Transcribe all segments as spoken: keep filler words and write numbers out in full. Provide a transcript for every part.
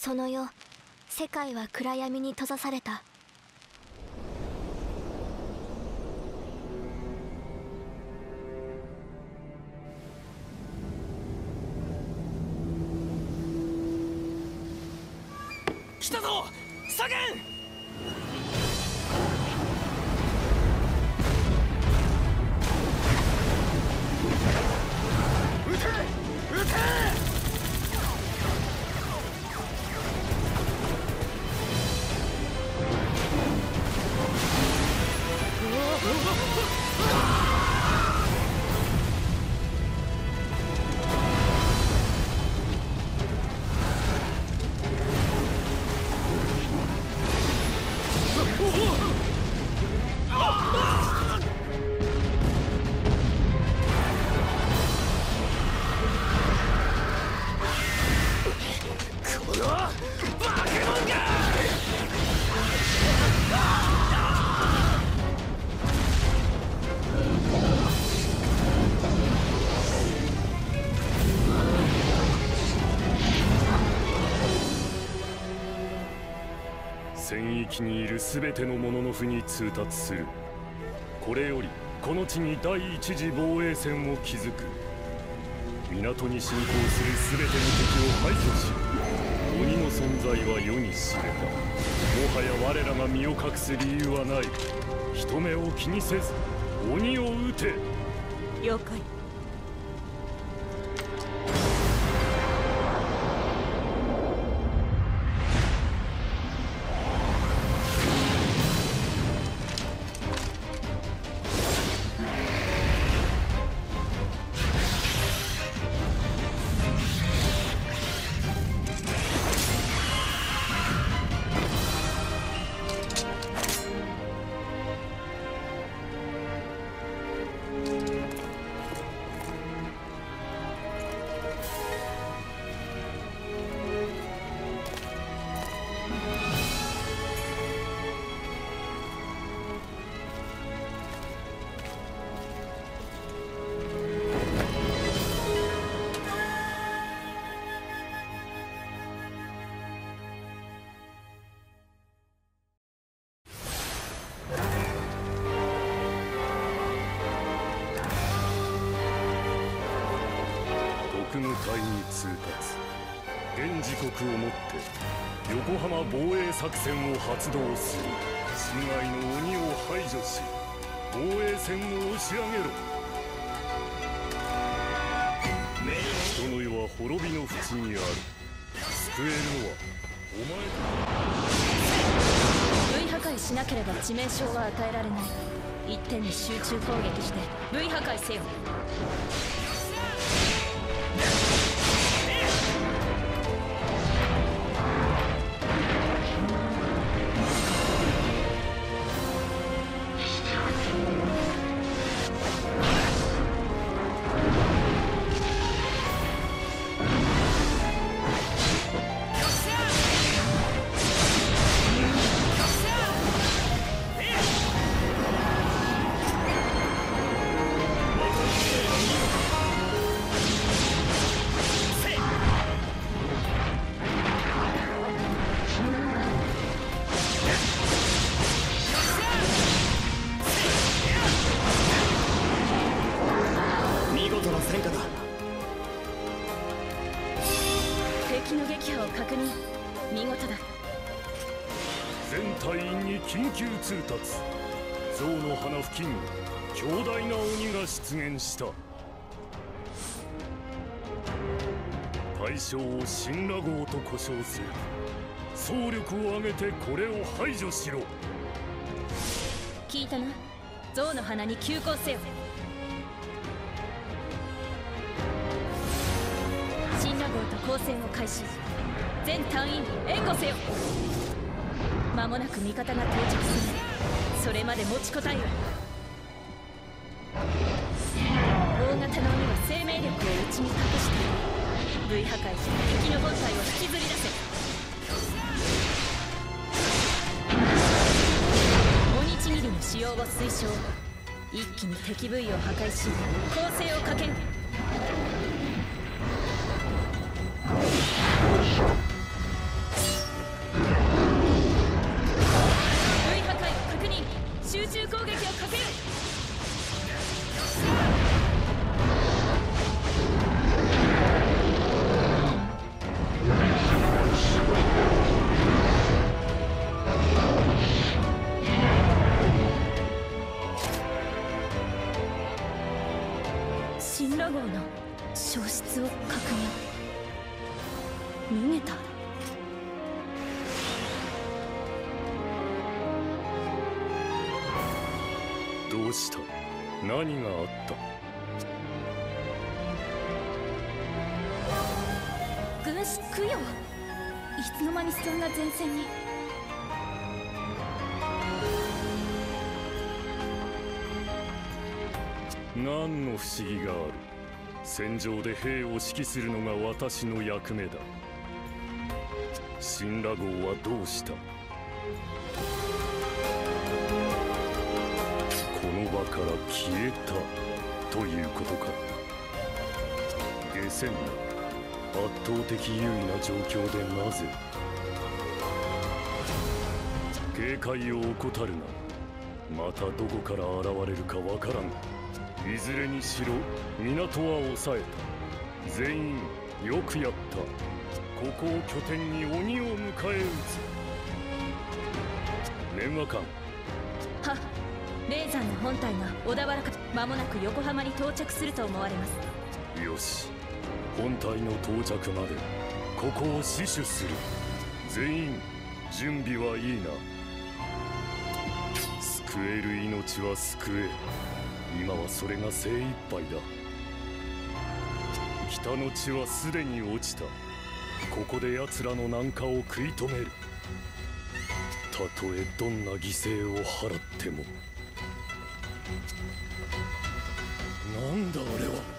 その夜、世界は暗闇に閉ざされた。 来たぞ左舷。撃て撃て。 戦域にいる全ての者の符に通達する。これよりこの地に第一次防衛線を築く。港に侵攻する全ての敵を排除し、鬼の存在は世に知れた。もはや我らが身を隠す理由はない。人目を気にせず鬼を撃て。 了解。 特務隊に通達。現時刻をもって横浜防衛作戦を発動する。市外の鬼を排除し防衛線を押し上げろ。人の世は滅びの淵にある。救えるのはお前だ。 V 破壊しなければ致命傷は与えられない。一点に集中攻撃して V 破壊せよ。敵の撃破を確認。見事だ。 全隊員に緊急通達。象の鼻付近、強大な鬼が出現した。対象を神羅号と呼称する。総力を挙げてこれを排除しろ。 聞いたな。象の鼻に急行せよ。神羅号と交戦を開始。全隊員援護せよ。間もなく味方が到着する。それまで持ちこたえよ。大型の鬼は生命力を内に隠している。 V 破壊して敵の本体を引きずり出せ。鬼ちぎりの使用を推奨。一気に敵部位を破壊し攻勢をかける。 集中攻撃をかける。神羅号の消失を確認。逃げた。 どうした？何があった？ 軍師供養。いつの間にそんな前線に。 何の不思議がある？戦場で兵を指揮するのが私の役目だ。神羅号はどうした？この場から消えたということか。下船な圧倒的優位な状況でなぜ？警戒を怠るな。またどこから現れるかわからん。いずれにしろ港は抑えた。全員よくやった。ここを拠点に鬼を迎え撃つ。念話官。 はっ。霊山の本体が小田原から間もなく横浜に到着すると思われます。 よし、本体の到着までここを死守する。全員準備はいいな。救える命は救え。今はそれが精一杯だ。北の地はすでに落ちた。ここで奴らの南下を食い止める。たとえどんな犠牲を払っても。なんだあれは。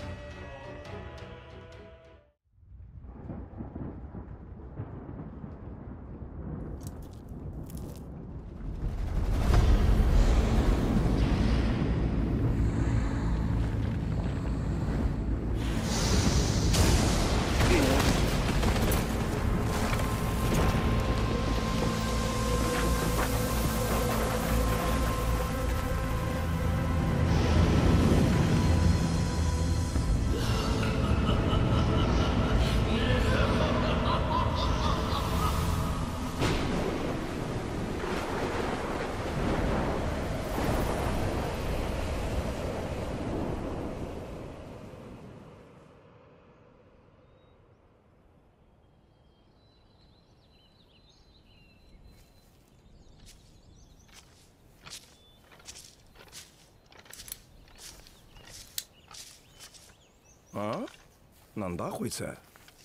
あ？なんだこいつ。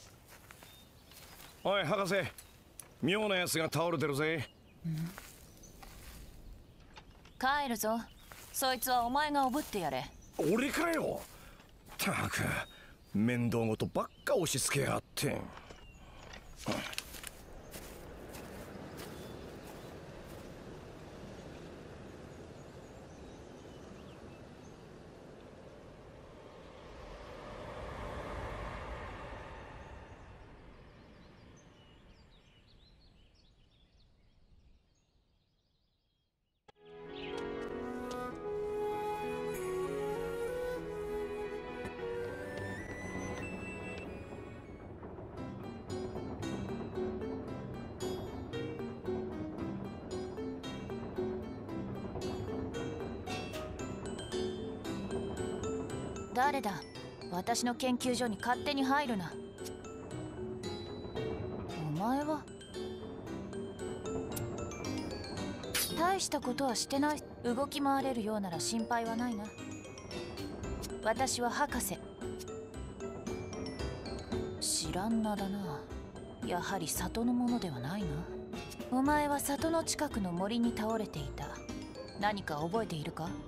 おい博士、妙なやつが倒れてるぜ。 うん、帰るぞ。そいつはお前がおぶってやれ。 俺かよ。たく面倒ごとばっか押し付けやがって。 誰だ？私の研究所に勝手に入るな。お前は大したことはしてない。動き回れるようなら心配はないな。私は博士。知らん名だな。やはり里のものではないな。お前は里の近くの森に倒れていた。何か覚えているか？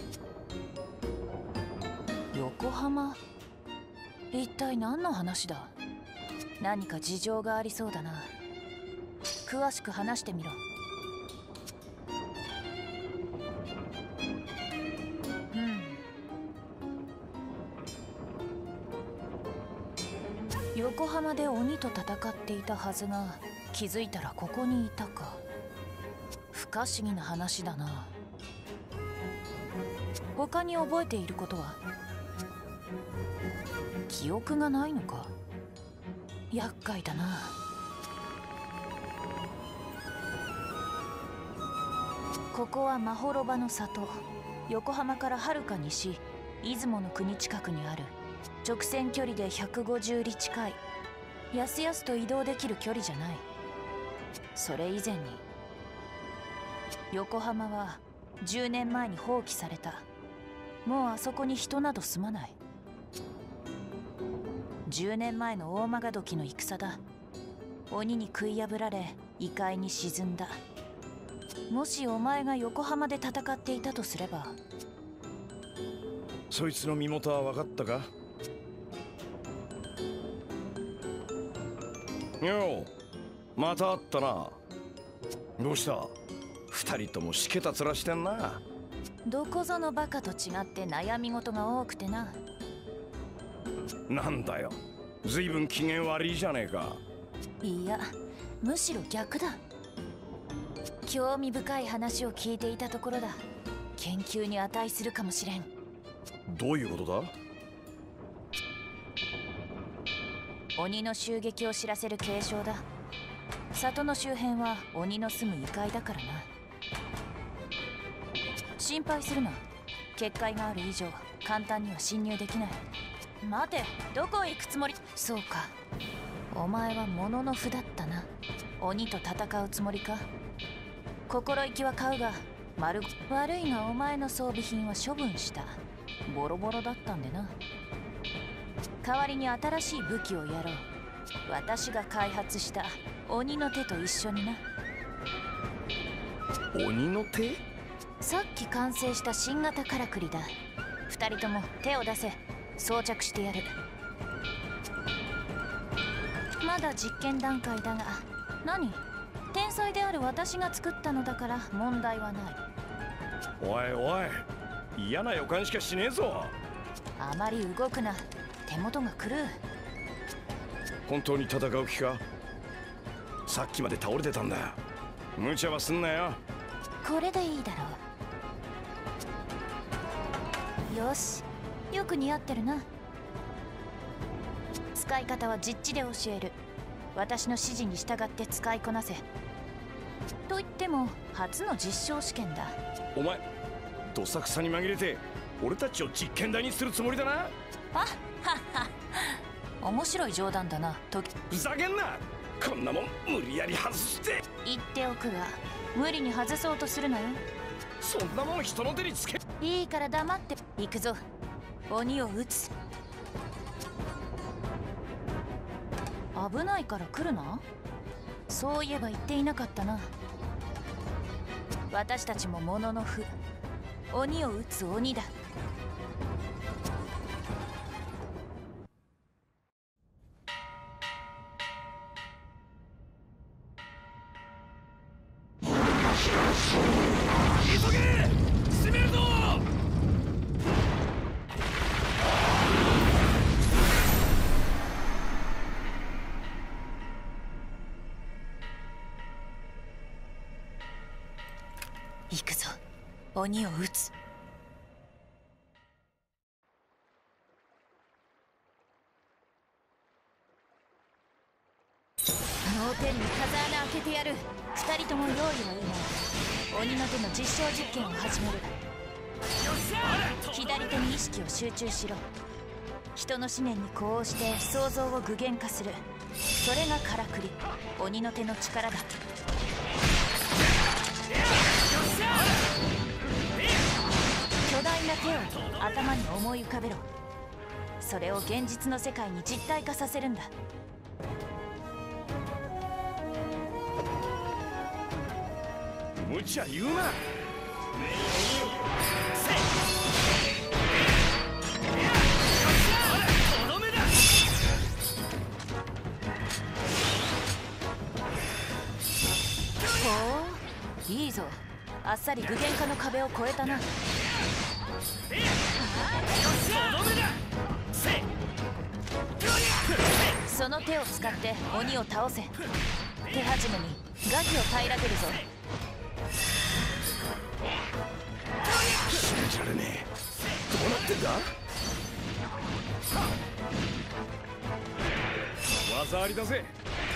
横浜？一体何の話だ？何か事情がありそうだな。詳しく話してみろ。うん。横浜で鬼と戦っていたはずが、気づいたらここにいたか。不可思議な話だな。 他に覚えていることは？記憶がないのか。厄介だな。ここはまほろばの里。横浜からはるか西、出雲の国近くにある。直線距離でひゃくごじゅう里近い。やすやすと移動できる距離じゃない。それ以前に横浜はじゅうねんまえに放棄された。もうあそこに人など住まない。じゅうねんまえの大曲時の戦だ。鬼に食い破られ異界に沈んだ。もしお前が横浜で戦っていたとすれば。 そいつの身元は分かったか？よう、また会ったな。どうした？二人ともしけた面してんな。 どこぞのバカと違って悩み事が多くてな。 なんだよ、ずいぶん機嫌悪いじゃねえか。 いや、むしろ逆だ。興味深い話を聞いていたところだ。研究に値するかもしれん。 どういうことだ？ 鬼の襲撃を知らせる警鐘だ。里の周辺は鬼の住む異界だからな。心配するな。結界がある以上簡単には侵入できない。待て、どこへ行くつもり？そうか、お前は物の符だったな。鬼と戦うつもりか？心意気は買うが丸悪いがお前の装備品は処分した。ボロボロだったんでな。代わりに新しい武器をやろう。私が開発した鬼の手と一緒にな。 鬼の手？ さっき完成した新型からくりだ。二人とも手を出せ。装着してやる。まだ実験段階だが。何？天才である私が作ったのだから問題はない。 おいおい、嫌な予感しかしねえぞ。 あまり動くな。手元が狂う。 本当に戦う気か？さっきまで倒れてたんだ。無茶はすんなよ。 これでいいだろう。よし、よく似合ってるな。使い方は実地で教える。私の指示に従って使いこなせ。と言っても初の実証試験だ。 お前、どさくさに紛れて俺たちを実験台にするつもりだな。 あっはっは。面白い冗談だな。とふざけんな。こんなもん無理やり外して言っておくが、無理に外そうとするなよ。 そんなもん人の手につけ。 いいから黙って行くぞ。鬼を撃つ。危ないから来るな。そういえば言っていなかったな。私たちも物の符。鬼を撃つ鬼だ。 急げ！閉めるぞ！ 行くぞ。鬼を撃つ。脳天に風穴開けてやる。二人とも用意はいいな。鬼の手の実証実験を始める。左手に意識を集中しろ。人の思念に呼応して想像を具現化する。それがからくり、鬼の手の力だ。巨大な手を頭に思い浮かべろ。それを現実の世界に実体化させるんだ。 無茶言うな。 ほう、いいぞ。あっさり具現化の壁を越えたな。その手を使って鬼を倒せ。手始めにガキを平らげるぞ。 信じられねえ。どうなってんだ。技ありだぜ。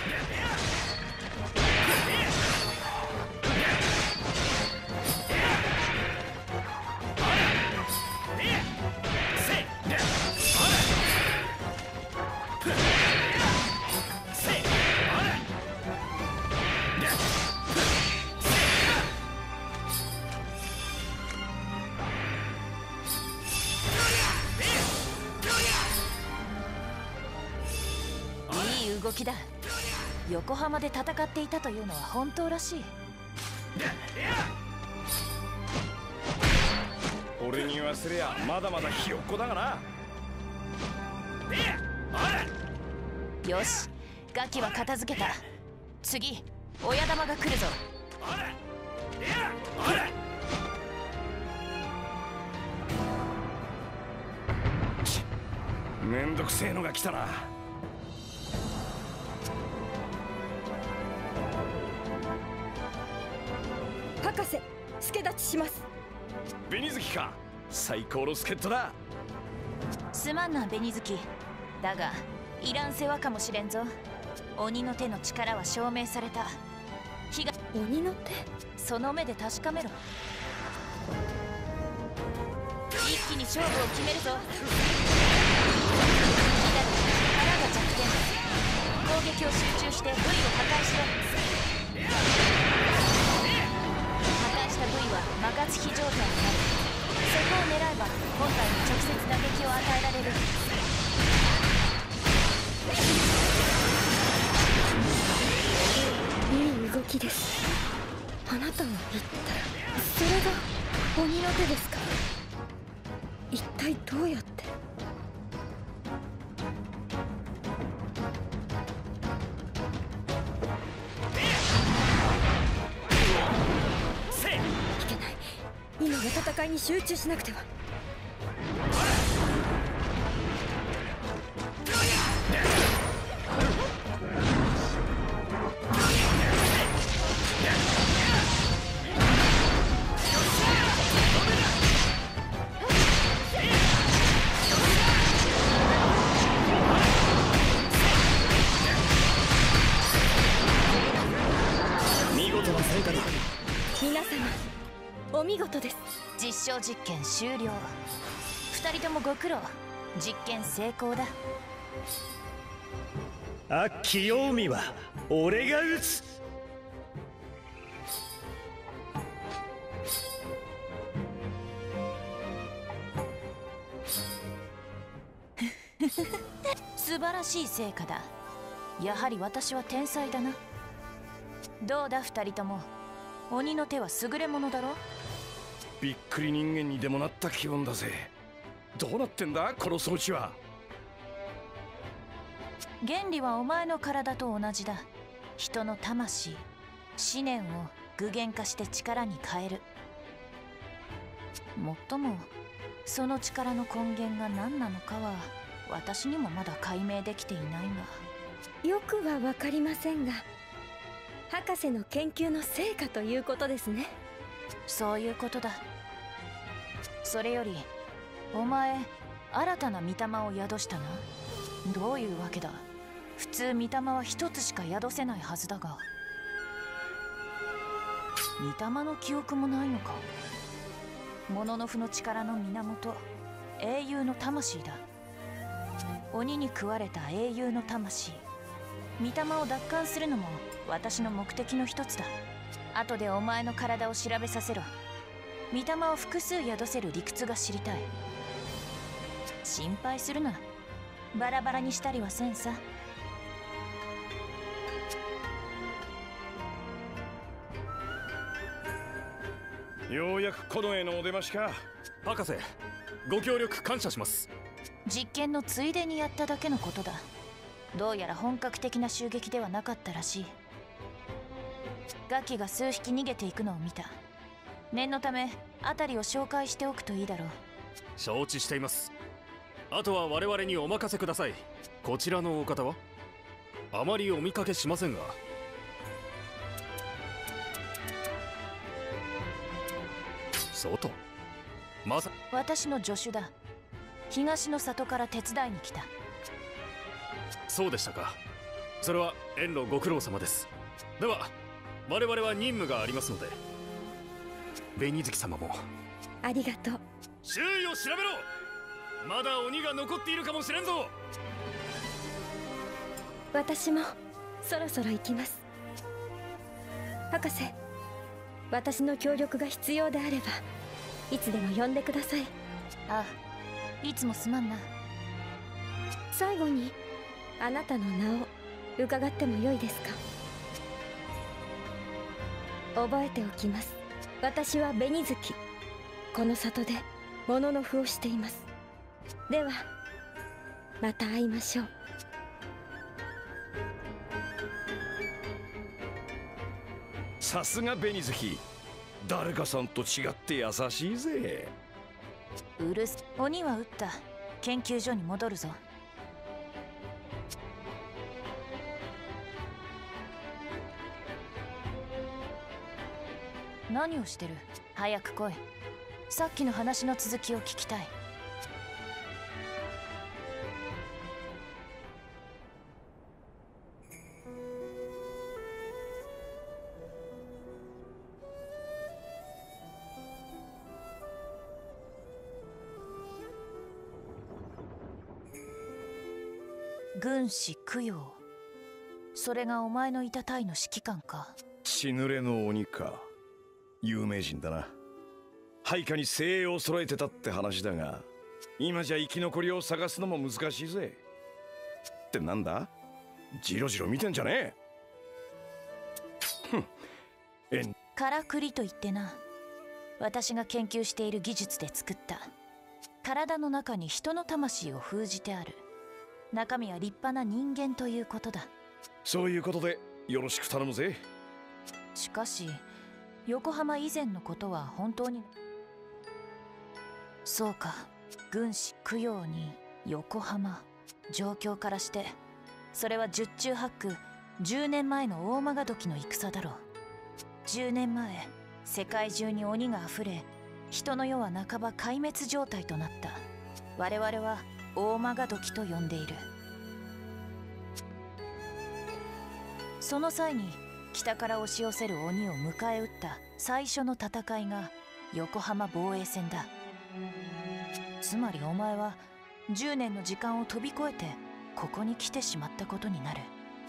いい動きだ。横浜で戦っていたというのは本当らしい。 俺に言わせりゃまだまだひよっこだがな。 よし、ガキは片付けた。次、親玉が来るぞ。 めんどくせえのが来たな。 博士、助立ちします。 紅月か、最高の助っ人だ。 すまんな紅月。だがいらん世話かもしれんぞ。鬼の手の力は証明された。火が鬼の手、 その目で確かめろ。一気に勝負を決めるぞ。左腹が弱点だ。攻撃を集中して ブイ を破壊しろ。破壊した ブイ は爆発非状態になる。そこを狙えば本体に直接打撃を与えられる。 いい動きです。あなたが言ったらそれが鬼の手ですか。一体どうやって。いけない、今の戦いに集中しなくては。皆様お見事です。 実証実験終了。二人ともご苦労。実験成功だ。 あっ清美は俺が撃つ。 素晴らしい成果だ。やはり私は天才だな。どうだ二人とも、鬼の手は優れものだろ。 びっくり人間にでもなった気分だぜ。どうなってんだこの装置は。 原理はお前の体と同じだ。人の魂、思念を具現化して力に変える。もっともその力の根源が何なのかは私にもまだ解明できていないが。 よくは分かりませんが、博士の研究の成果ということですね。 そういうことだ。それよりお前新たな御霊を宿したな。どういうわけだ。普通御霊は一つしか宿せないはずだが。御霊の記憶もないのか。モノノフの力の源、英雄の魂だ。鬼に食われた英雄の魂。御霊を奪還するのも私の目的の一つだ。後でお前の体を調べさせろ。御霊を複数宿せる理屈が知りたい。心配するな。バラバラにしたりはせんさ。 ようやく近衛のお出ましか。 博士、ご協力感謝します。 実験のついでにやっただけのことだ。どうやら本格的な襲撃ではなかったらしい。ガキが数匹逃げていくのを見た。念のため辺りを紹介しておくといいだろう。 承知しています。あとは我々にお任せください。こちらのお方はあまりお見かけしませんが。外まさ私の助手だ。東の里から手伝いに来た。 そうでしたか。それは遠路ご苦労様です。では我々は任務がありますので。紅月様もありがとう。 周囲を調べろ。まだ鬼が残っているかもしれんぞ。 私もそろそろ行きます。博士、私の協力が必要であればいつでも呼んでください。 ああ、いつもすまんな。 最後にあなたの名を伺ってもよいですか？覚えておきます。私は紅月。この里でもののふをしています。ではまた会いましょう。 さすが紅月、誰かさんと違って優しいぜ。 うるす。鬼は撃った。研究所に戻るぞ。何をしてる？早く来い。さっきの話の続きを聞きたい。軍師供養。それがお前のいた隊の指揮官か。 血濡れの鬼か。有名人だな。配下に精鋭を揃えてたって話だが、今じゃ生き残りを探すのも難しいぜ。ってなんだ？ジロジロ見てんじゃねえ。ふん。えん。 からくりと言ってな。私が研究している技術で作った。体の中に人の魂を封じてある。中身は立派な人間ということだ。 そういうことでよろしく頼むぜ。 しかし横浜以前のことは本当に。そうか、軍師供養に横浜。状況からしてそれは十中八九じゅうねんまえの大曲時の戦だろう。じゅうねんまえ、世界中に鬼があふれ、人の世は半ば壊滅状態となった。我々は大曲時と呼んでいる。その際に北から押し寄せる鬼を迎え撃った最初の戦いが横浜防衛戦だ。つまりお前はじゅうねんの時間を飛び越えてここに来てしまったことになる。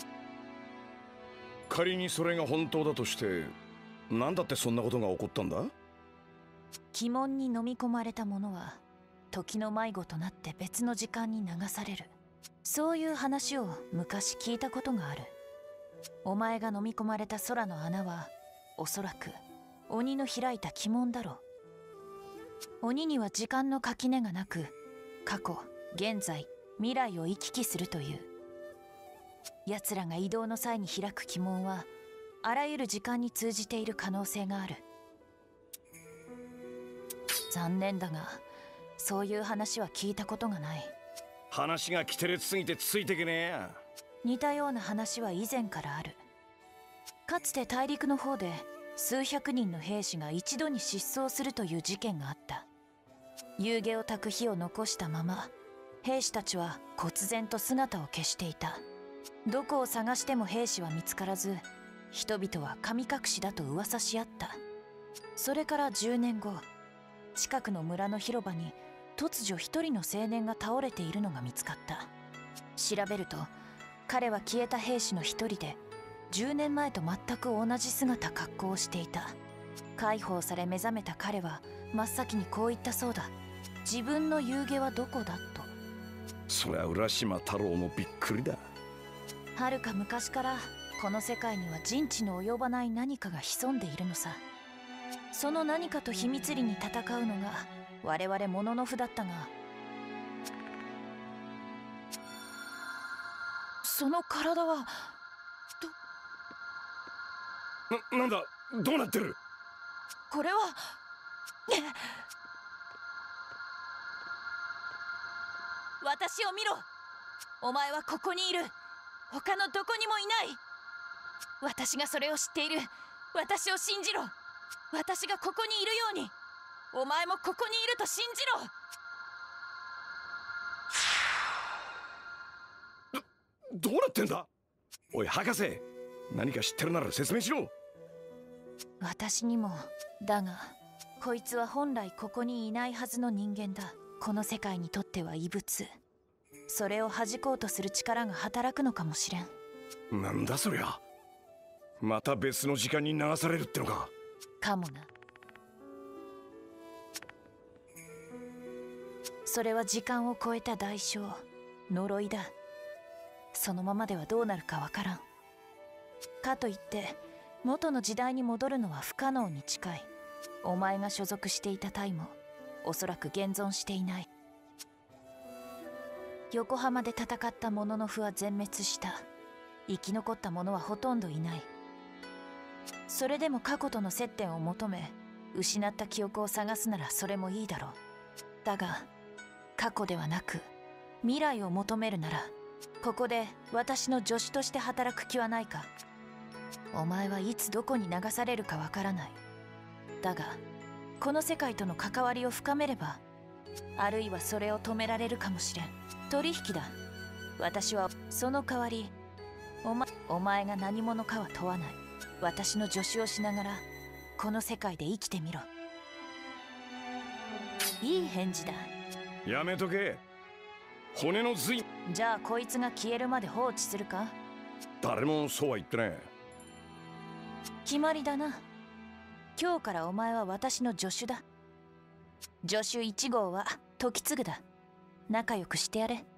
仮にそれが本当だとして、何だってそんなことが起こったんだ？ 鬼門に飲み込まれた者は時の迷子となって別の時間に流される。そういう話を昔聞いたことがある。お前が飲み込まれた空の穴はおそらく鬼の開いた鬼門だろう。鬼には時間の垣根がなく、過去、現在、未来を行き来するという。奴らが移動の際に開く鬼門はあらゆる時間に通じている可能性がある。残念だがそういう話は聞いたことがない。 話がキテレツすぎてついてけねえや。 似たような話は以前からある。かつて大陸の方で数百人の兵士が一度に失踪するという事件があった。夕げを焚く火を残したまま兵士たちは忽然と姿を消していた。どこを探しても兵士は見つからず、人々は神隠しだと噂し合った。それからじゅうねんご、近くの村の広場に突如一人の青年が倒れているのが見つかった。調べると彼は消えた兵士の一人で、じゅうねんまえと全く同じ姿格好をしていた。解放され目覚めた彼は真っ先にこう言ったそうだ。自分の夕げはどこだと。 そりゃ浦島太郎もびっくりだ。 はるか昔からこの世界には人知の及ばない何かが潜んでいるのさ。その何かと秘密裏に戦うのが我々モノノフだったが、その体はな、なんだ、どうなってる？ これは私を見ろ。お前はここにいる。他のどこにもいない。私がそれを知っている。私を信じろ。私がここにいるように。 お前もここにいると信じろ。 どうなってんだ。おい博士、何か知ってるなら説明しろ。 私にもだが、こいつは本来ここにいないはずの人間だ。この世界にとっては異物。それを弾こうとする力が働くのかもしれん。 なんだそりゃ。また別の時間に流されるってのか。 かもな。それは時間を超えた代償、呪いだ。そのままではどうなるかわからん。かといって元の時代に戻るのは不可能に近い。お前が所属していた隊もおそらく現存していない。横浜で戦ったモノノフは全滅した。生き残った者はほとんどいない。それでも過去との接点を求め、失った記憶を探すならそれもいいだろう。だが過去ではなく未来を求めるなら、ここで私の助手として働く気はないか。お前はいつどこに流されるかわからない。だがこの世界との関わりを深めれば、あるいはそれを止められるかもしれん。取引だ。私はその代わり、お前、お前が何者かは問わない。私の助手をしながらこの世界で生きてみろ。いい返事だ。 やめとけ。骨の髄。 じゃあこいつが消えるまで放置するか。 誰もそうは言ってねえ。 決まりだな。今日からお前は私の助手だ。助手いち号は時継だ。仲良くしてやれ。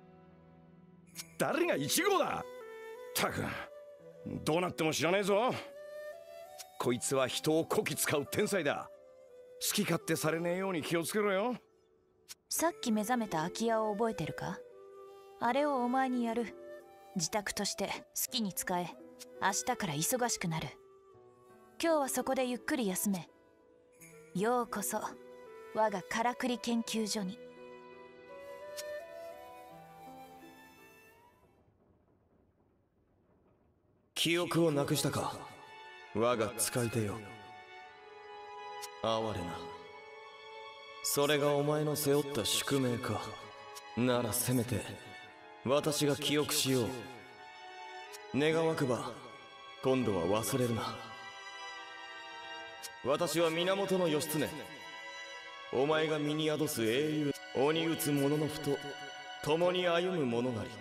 誰がいち号だ。たくどうなっても知らねえぞ。こいつは人をこき使う天才だ。好き勝手されねえように気をつけろよ。 さっき目覚めた空き家を覚えてるか。あれをお前にやる。自宅として好きに使え。明日から忙しくなる。今日はそこでゆっくり休め。ようこそ我がからくり研究所に。 記憶をなくしたか、我が使い手よ。哀れな。それがお前の背負った宿命か。ならせめて私が記憶しよう。願わくば今度は忘れるな。私は源義経。お前が身に宿す英雄鬼打つ者のふと共に歩む者なり。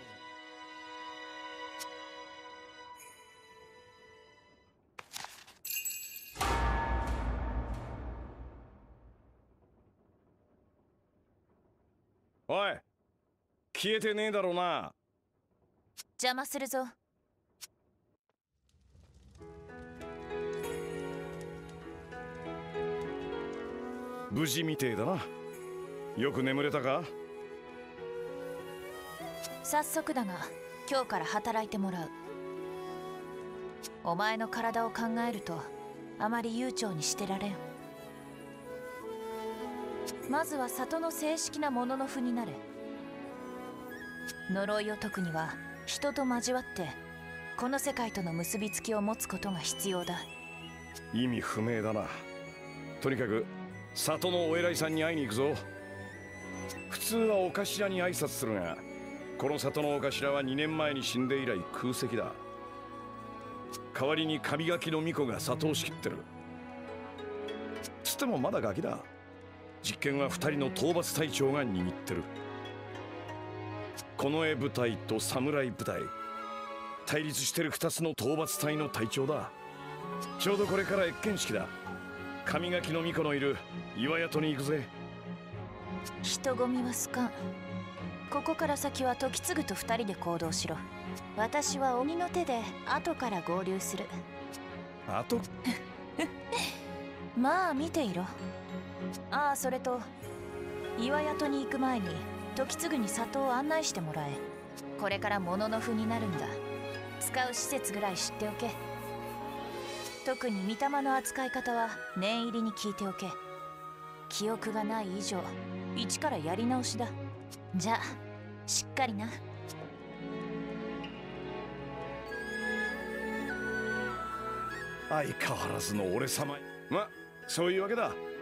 おい、消えてねえだろうな。 邪魔するぞ。 無事みてえだな。よく眠れたか。 早速だが今日から働いてもらう。お前の体を考えるとあまり悠長にしてられん。まずは里の正式なモノノフになれ。呪いを解くには人と交わってこの世界との結びつきを持つことが必要だ。 意味不明だな。とにかく里のお偉いさんに会いに行くぞ。普通はお頭に挨拶するが、この里のお頭はにねんまえに死んで以来空席だ。代わりに神垣の巫女が里を仕切ってる。つってもまだガキだ。実権はふたりの討伐隊長が握ってる。近衛部隊と侍部隊、対立してるふたつの討伐隊の隊長だ。ちょうどこれから謁見式だ。神垣の巫女のいる岩宿に行くぜ。 人混みは好かん。ここから先は時継とふたりで行動しろ。私は鬼の手で後から合流する。 あとまあ見ていろ。ああ、それと岩宿に行く前に時継に里を案内してもらえ。これからモノノフになるんだ。使う施設ぐらい知っておけ。特に御霊の扱い方は念入りに聞いておけ。記憶がない以上一からやり直しだ。じゃあしっかりな。 相変わらずの俺様。ま、そういうわけだ。